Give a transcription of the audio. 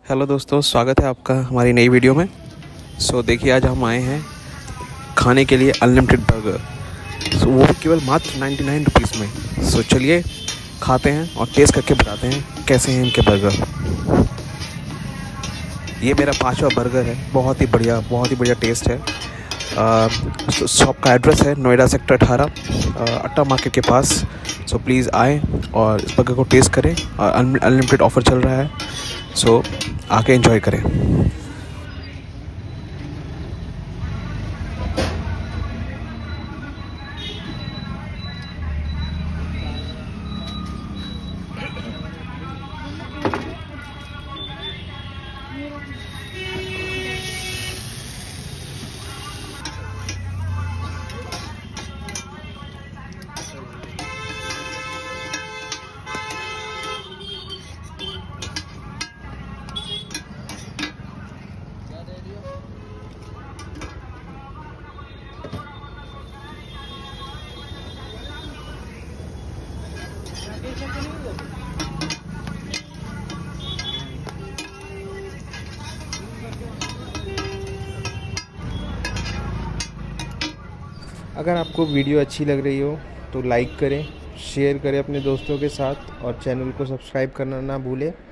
Hello दोस्तों, स्वागत है आपका हमारी नई वीडियो में। देखिए, आज हम आए हैं खाने के लिए अनलिमिटेड बर्गर। वो भी केवल मात्र 99 रुपीज़ में। चलिए खाते हैं और टेस्ट करके बताते हैं कैसे हैं इनके बर्गर। ये मेरा 5वां बर्गर है। बहुत ही बढ़िया टेस्ट है। शॉप का एड्रेस है नोएडा सेक्टर 18, अट्टा मार्केट के पास। प्लीज़ आए और इस बर्गर को टेस्ट करें। और अनलिमिटेड ऑफ़र चल रहा है, आके एंजॉय करें। अगर आपको वीडियो अच्छी लग रही हो तो लाइक करें, शेयर करें अपने दोस्तों के साथ और चैनल को सब्सक्राइब करना ना भूलें।